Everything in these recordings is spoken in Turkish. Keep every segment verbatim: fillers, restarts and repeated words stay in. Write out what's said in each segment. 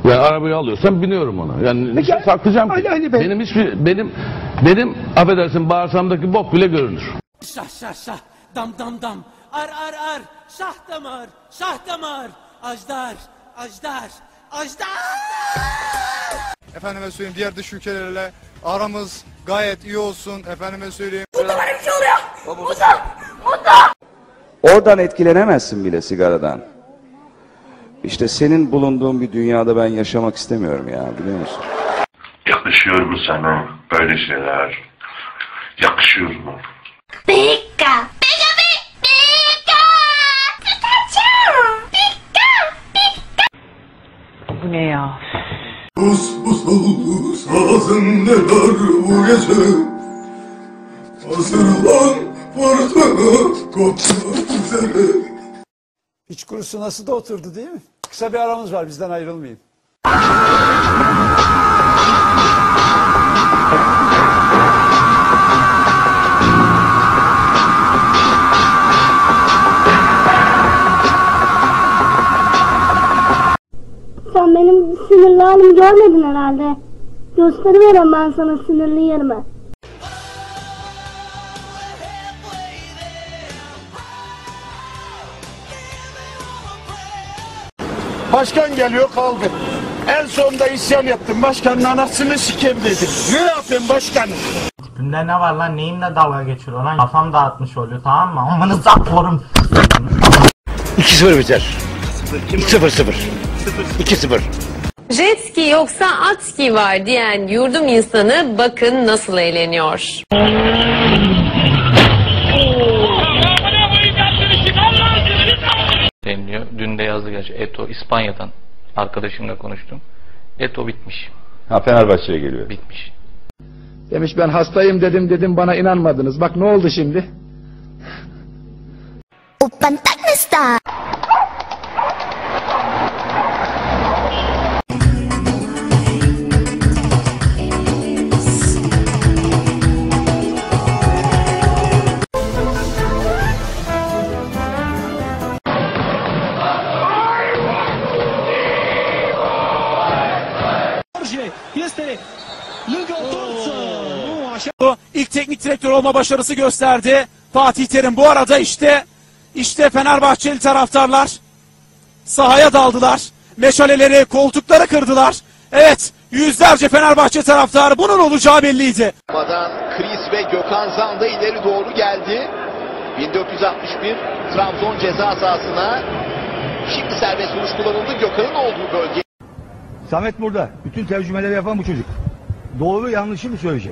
Yani arabayı alıyorsam biniyorum ona. Yani Peki, niçin saklayacağım Ali, ki? Ali Bey. Benim hiçbir benim benim affedersin bağırsamdaki bok bile görünür. Şah şah şah, dam dam dam, ar ar ar, şah damar, şah damar, ajdar, ajdar, ajdar. Efendime söyleyeyim, diğer dış ülkelerle aramız gayet iyi olsun. Efendime söyleyeyim. Burada böyle bir şey oluyor. Burada, burada. Oradan etkilenemezsin bile sigaradan. İşte senin bulunduğun bir dünyada ben yaşamak istemiyorum ya, biliyor musun? Yakışıyor mu sana böyle şeyler? Yakışıyor mu? Pika, pika, pika, Pikachu, pika, pika. Bu ne ya? Buz buz oldu sazın neler bu gece. Hazırlan fırtına kopmak üzere. İç kurusu nasıl da oturdu değil mi? Kısa bir aramız var, bizden ayrılmayın. Sen benim sinirli halimi görmedin herhalde. Gösteriyorum ben sana sinirli yerimi. Başkan geliyor kaldı. En sonunda isyan ettim. Başkanın anasını sikeyim dedim. Ne yapayım başkan? Günde ne var lan? Neyimle dalga geçiyor lan? Kafam dağıtmış oluyor, tamam mı? Amanıza korum. iki sıfır biter. sıfır sıfır. iki sıfır. Jet ski yoksa at ski var diyen yurdum insanı bakın nasıl eğleniyor. Deniliyor. Dün de yazdı gerçi. Eto İspanya'dan arkadaşımla konuştum. Eto bitmiş. Ha, Fenerbahçe'ye geliyor. Bitmiş. Demiş ben hastayım dedim dedim bana inanmadınız. Bak ne oldu şimdi? İlk teknik direktör olma başarısı gösterdi Fatih Terim. Bu arada işte işte Fenerbahçeli taraftarlar sahaya daldılar. Meşaleleri, koltukları kırdılar. Evet, yüzlerce Fenerbahçe taraftarı, bunun olacağı belliydi. Chris ve Gökhan Zanda ileri doğru geldi. bin dört yüz altmış bir Trabzon ceza sahasına. Şimdi serbest vuruş kullanıldı Gökhan'ın olduğu bölge. Samet burada. Bütün tercümeleri yapan bu çocuk. Doğru yanlışı mı söyleyecek?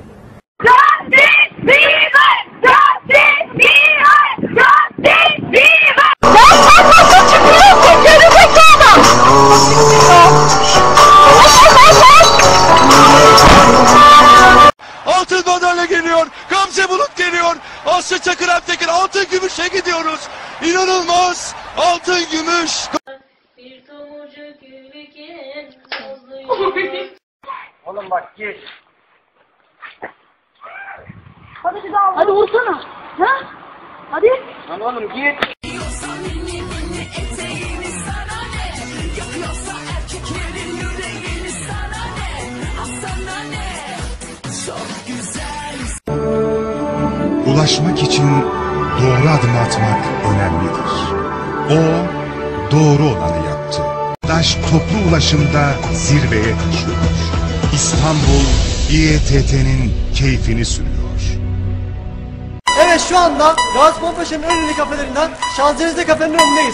Altın madalya geliyor. Gamze Bulut geliyor. Aslı Çakır Alptekin altın gümüşe gidiyoruz. İnanılmaz. Altın gümüş. Bir tomurcuk gülüken Oğlum bak gir. Hadi bir daha. Hadi vursana. Ha? Hadi. Lan oğlum gir. Ulaşmak için doğru adım atmak önemlidir. O doğru olanı yaptı. Daş toplu ulaşımda zirveye taşıyor. İstanbul İ E T T'nin keyfini sürüyor. Evet, şu anda Gazi Paşa'nın önündeki kafelerinden Şanzelize kafenin önündeyiz.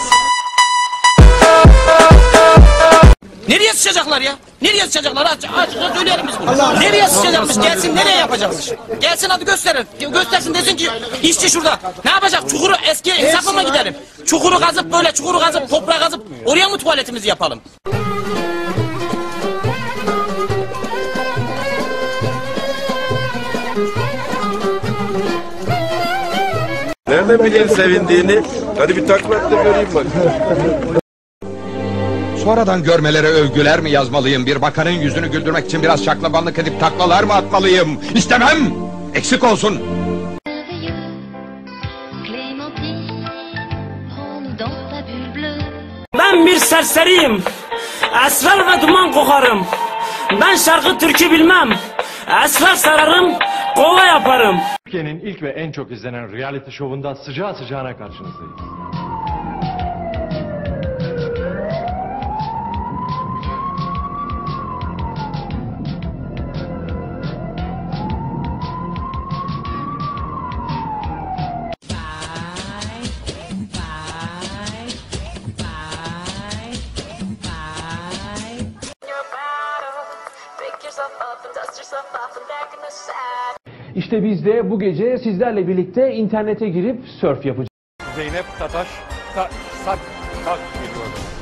Nereye sıçacaklar ya? Nereye sıçacaklar? Aç, açıkça söyleyelim biz bunu. Nereye sıçacakmış? Gelsin, nereye yapacakmış? Gelsin hadi gösterin. Göstersin, desin ki işçi şurada. Ne yapacak? Çukuru eski insafa mı gidelim? Çukuru kazıp böyle çukuru kazıp toprağı kazıp oraya mı tuvaletimizi yapalım? Nerede bileyim sevindiğini? Hadi bir takla et de göreyim bak. Sonradan görmelere övgüler mi yazmalıyım? Bir bakanın yüzünü güldürmek için biraz şaklabanlık edip taklalar mı atmalıyım? İstemem! Eksik olsun! Ben bir serseriyim. Esrar ve duman kokarım. Ben şarkı türkü bilmem. Esrar sararım, kova yaparım. Türkiye'nin ilk ve en çok izlenen reality şovunda sıcağı sıcağına karşınızdayız. İşte biz de bu gece sizlerle birlikte internete girip surf yapacağız. Zeynep Tataş, ta, Sak, Tak geliyor.